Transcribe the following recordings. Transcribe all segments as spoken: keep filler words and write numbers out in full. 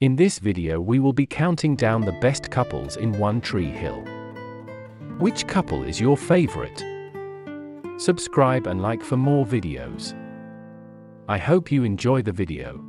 In this video we will be counting down the best couples in One Tree Hill. Which couple is your favorite? Subscribe and like for more videos. I hope you enjoy the video.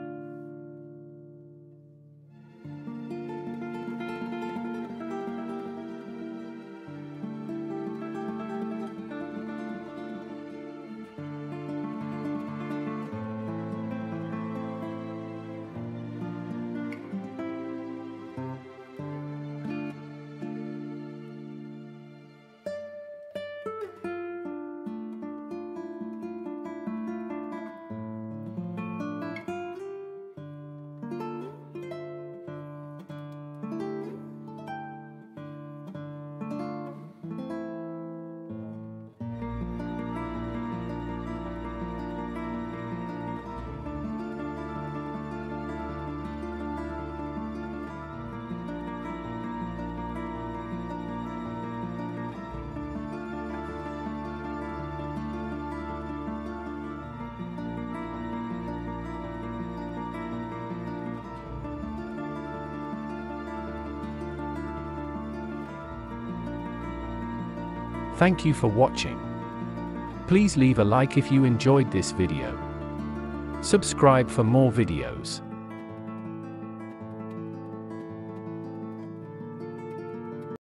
Thank you for watching. Please leave a like if you enjoyed this video. Subscribe for more videos.